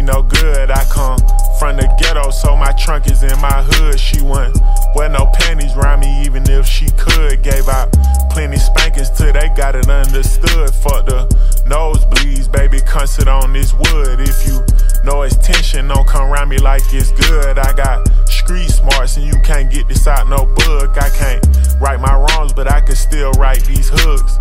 no good. I come from the ghetto, so my trunk is in my hood. She wouldn't wear no panties around me, even if she could. Gave out plenty spankings till they got it understood. Fuck the nosebleeds, baby, come sit on this wood. If you know it's tension, don't come around me like it's good. I got street smarts and you can't get this out no book. I can't right my wrongs, but I can still write these hooks.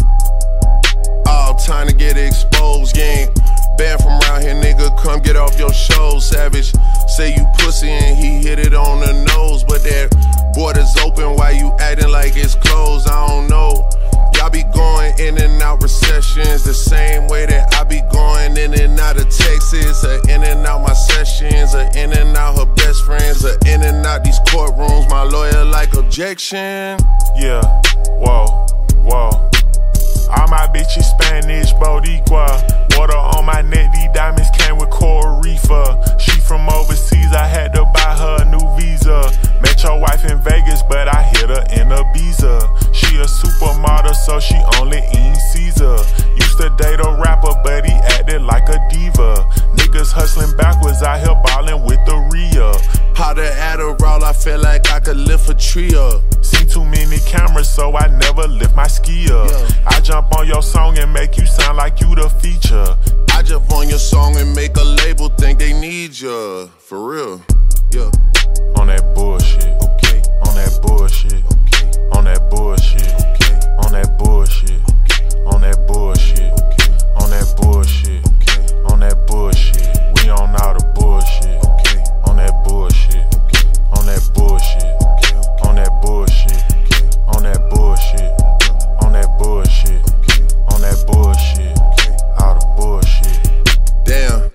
All time to get exposed, gang. Banned from around here, nigga, come get off your show. Savage, say you pussy and he hit it on the nose. But that border's open, why you acting like it's closed? I don't know. Y'all be going in and out recessions the same way that I be going in and out of Texas, or in and out my sessions, or in and out her best friends, or in and out these courtrooms. My lawyer like objection. Yeah, whoa, whoa. All my bitches Spanish, Boricua. Water on my neck, these diamonds came with Coral Reefer. She from overseas, I had to buy her a new visa. Met your wife in Vegas, but I hit her in Ibiza. She a supermodel, so she only eating Caesar. Used to date a rapper, but he acted like a diva. Niggas hustling backwards, out here ballin' with the Rhea. Powder Adderall, I feel like I could lift a tree up. Seen too many cameras, so I never lift my ski up. I jump on your song and make you sound like you the feature. I jump on your song and make a label think they need ya. For real, yeah. On that bullshit, okay. On that bullshit, okay. On that bullshit, okay. On that bullshit, okay. On that bullshit, okay. On that bullshit, okay. On that bullshit, we on all the bullshit, okay. On that bullshit, okay. On that bullshit, okay. On that bullshit, okay. On that bullshit, on that bullshit, okay. On that bullshit, okay. All the bullshit. Damn.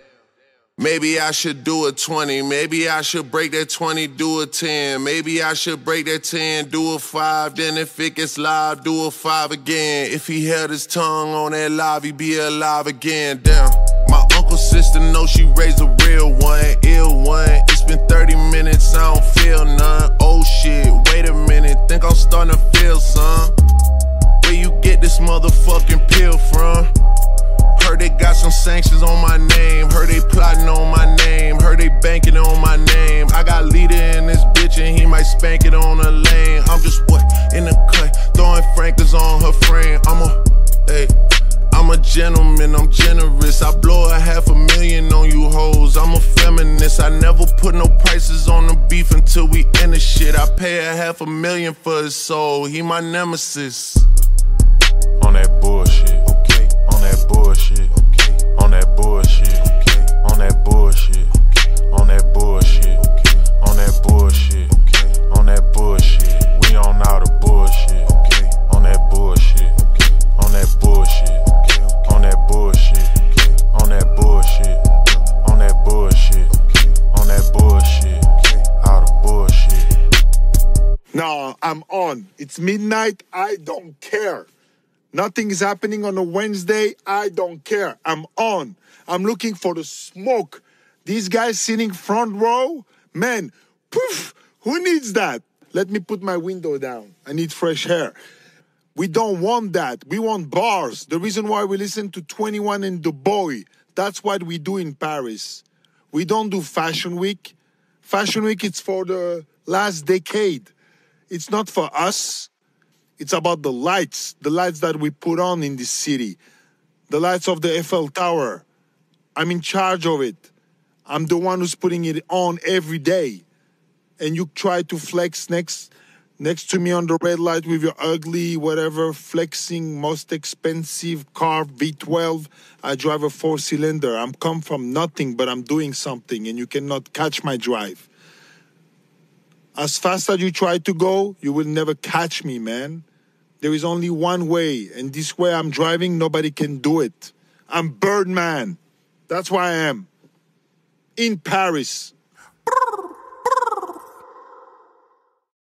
Maybe I should do a 20, maybe I should break that 20, do a 10. Maybe I should break that 10, do a 5. Then if it gets live, do a 5 again. If he held his tongue on that live, he'd be alive again. Damn. My uncle's sister knows she raised a real one, ill one. It's been 30 minutes, I don't feel none. Oh shit, wait a minute, think I'm starting to feel some. Where you get this motherfucking pill from? Heard they got some sanctions on my name. Heard they plotting on my name. Heard they banking on my name. I got leader in this bitch and he might spank it on the lane. I'm just what? In the cut, throwing Frankers on her frame. I'm a gentleman, I'm generous. I blow $500,000 on you hoes. I'm a feminist. I never put no prices on the beef until we end the shit. I pay $500,000 for his soul. He my nemesis. On that bullshit, okay. On that bullshit, okay. On that bullshit, okay. On that bullshit, okay. On that bullshit, okay. On that bullshit, okay. On that bullshit, we on all the bullshit, okay. On that bullshit, okay. On that bullshit, okay. On that bullshit, okay. On that bullshit, on that bullshit, okay. On that bullshit, okay. All the bullshit. No, I'm on. It's midnight. I don't care. Nothing is happening on a Wednesday. I don't care. I'm on. I'm looking for the smoke. These guys sitting front row, man, poof, who needs that? Let me put my window down. I need fresh air. We don't want that. We want bars. The reason why we listen to 21 and The Boy, that's what we do in Paris. We don't do Fashion Week. Fashion Week, it's for the last decade. It's not for us. It's about the lights that we put on in this city. The lights of the Eiffel Tower. I'm in charge of it. I'm the one who's putting it on every day. And you try to flex next to me on the red light with your ugly, whatever, flexing, most expensive car, V12. I drive a 4-cylinder. I'm come from nothing, but I'm doing something, and you cannot catch my drive. As fast as you try to go, you will never catch me, man. There is only one way, and this way I'm driving, nobody can do it. I'm Birdman. That's why I am. In Paris.